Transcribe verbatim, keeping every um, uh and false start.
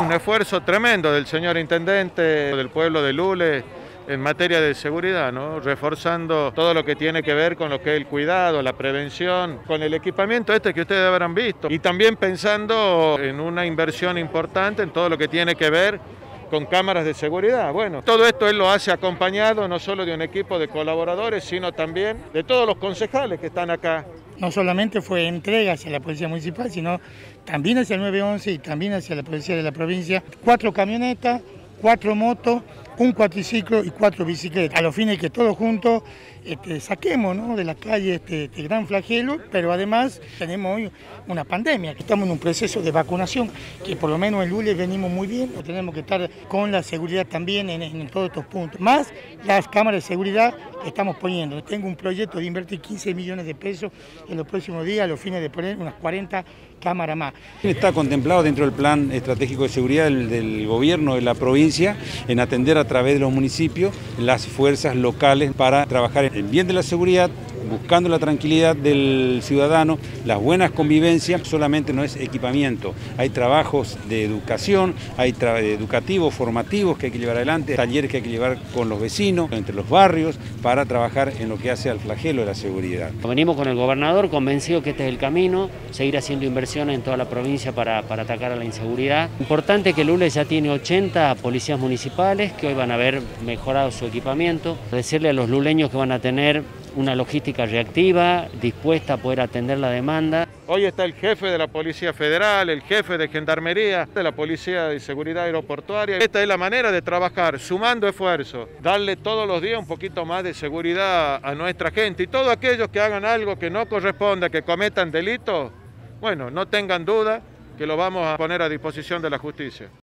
Un esfuerzo tremendo del señor intendente del pueblo de Lules en materia de seguridad, ¿no? Reforzando todo lo que tiene que ver con lo que es el cuidado, la prevención, con el equipamiento este que ustedes habrán visto. Y también pensando en una inversión importante en todo lo que tiene que ver con cámaras de seguridad. Bueno, todo esto él lo hace acompañado no solo de un equipo de colaboradores, sino también de todos los concejales que están acá. No solamente fue entrega hacia la Policía Municipal, sino también hacia el nueve once y también hacia la Policía de la Provincia. Cuatro camionetas, cuatro motos, un cuatriciclo y cuatro bicicletas, a los fines que todos juntos este, saquemos, ¿no?, de la calle este, este gran flagelo, pero además tenemos hoy una pandemia, que estamos en un proceso de vacunación, que por lo menos en Lules venimos muy bien, o tenemos que estar con la seguridad también en, en todos estos puntos, más las cámaras de seguridad que estamos poniendo. Tengo un proyecto de invertir quince millones de pesos en los próximos días, a los fines de poner unas cuarenta cámaras más. Está contemplado dentro del plan estratégico de seguridad del, del gobierno de la provincia en atender a través de los municipios las fuerzas locales para trabajar en bien de la seguridad, buscando la tranquilidad del ciudadano, las buenas convivencias. Solamente no es equipamiento, hay trabajos de educación, hay educativos, formativos que hay que llevar adelante, talleres que hay que llevar con los vecinos, entre los barrios, para trabajar en lo que hace al flagelo de la seguridad. Venimos con el gobernador convencido que este es el camino, seguir haciendo inversiones en toda la provincia para, para atacar a la inseguridad. Importante que Lules ya tiene ochenta policías municipales que hoy van a haber mejorado su equipamiento. Decirle a los luleños que van a tener una logística reactiva, dispuesta a poder atender la demanda. Hoy está el jefe de la Policía Federal, el jefe de Gendarmería, de la Policía de Seguridad Aeroportuaria. Esta es la manera de trabajar, sumando esfuerzos, darle todos los días un poquito más de seguridad a nuestra gente. Y todos aquellos que hagan algo que no corresponda, que cometan delitos, bueno, no tengan duda que lo vamos a poner a disposición de la justicia.